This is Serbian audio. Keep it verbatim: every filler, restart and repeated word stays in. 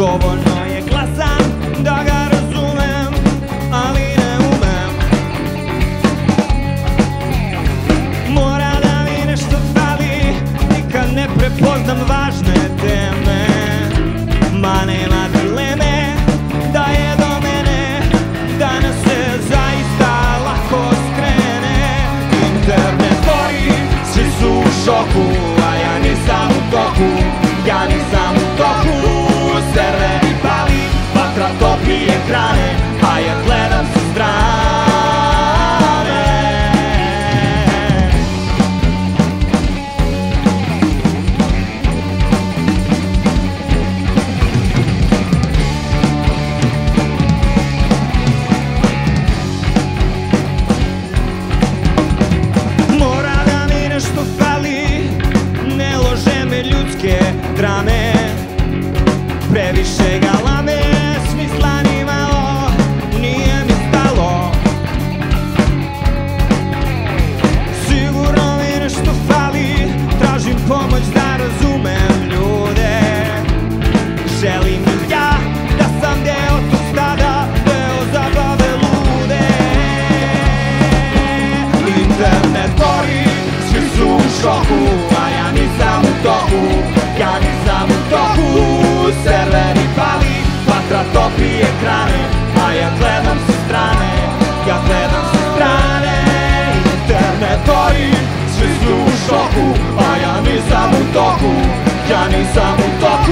Dovoljno je glasan da ga razumem, ali ne umem. Mora da mi nešto fali, nikad ne prepoznam važne teme. Ma nema dileme da je do mene, danas se zaista lako skrene. Internet gori, svi su u šoku, a ja nisam u toku, ja nisam u toku. Serveri pali, vatra topi ekrane, a ja gledam sa strane. Mora da mi nešto fali, ne lože me ljudske drame. Previše galame, smisla ni malo, nije mi stalo. Sigurno mi nešto fali, tražim pomoć da razumem ljude. Želim i ja da sam deo tog stada, deo zabave lude. Internet gori, svi su u šoku, a ja nisam u toku, ja nisam u toku. Serveri pali, vatra topi ekrane, a ja gledam sa strane, ja gledam sa strane. Internet gori, svi su u šoku, a ja nisam u toku, ja nisam u toku.